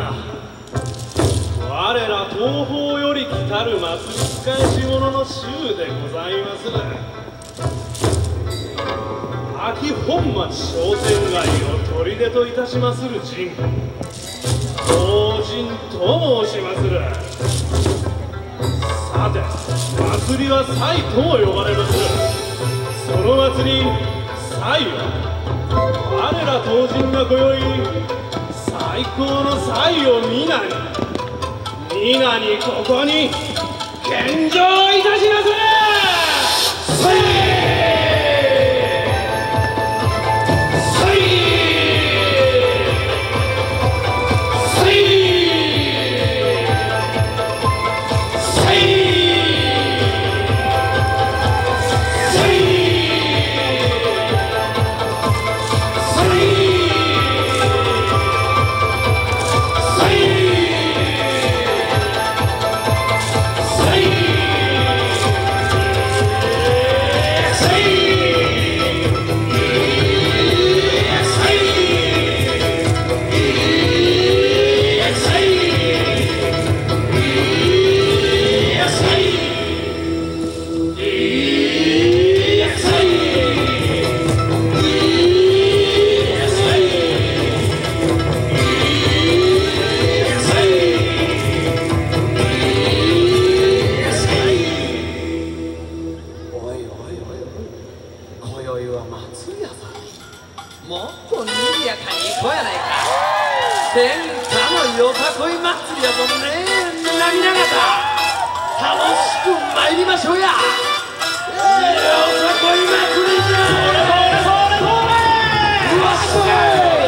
だ。我ら東方より来たる祭り仕えし者の衆でございまする。秋本町商店街を砦といたしまする陣、東陣と申しまする。さて、祭りは祭とも呼ばれまする。その祭り、祭は我ら東陣が今宵最高の祭を皆にここに献上いたしまする。 もっとにぎやかに行こうやないか。天下のよさこい祭りやぞね。皆々方楽しく参りましょうや。よさこい祭りじゃ。うわっしゃい。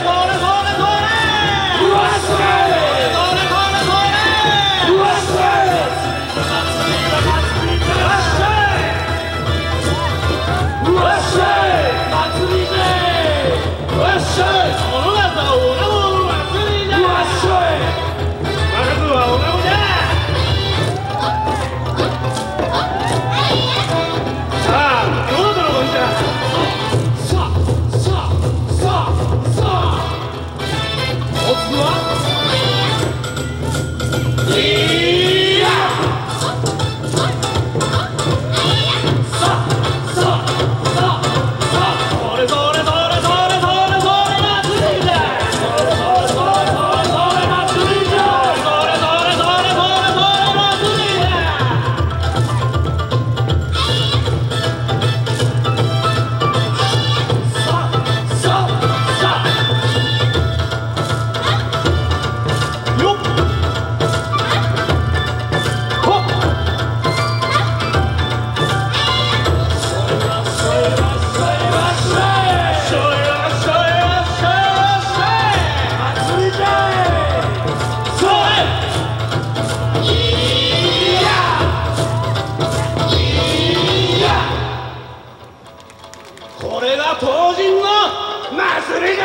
これが東陣の祭りだ。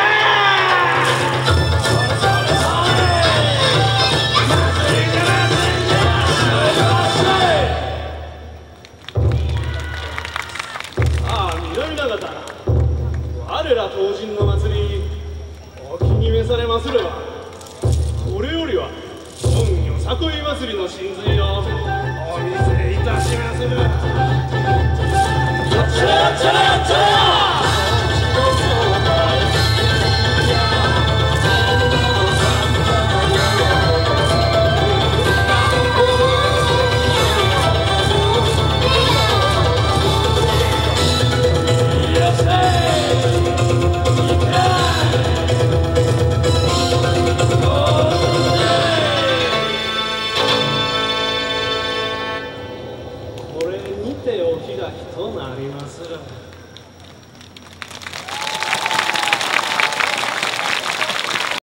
さあ皆々方、我ら東陣の祭りお気に召されますれば、これよりは本よさこい祭りの真髄をお見せいたしまする。これにてお開きとなりまする。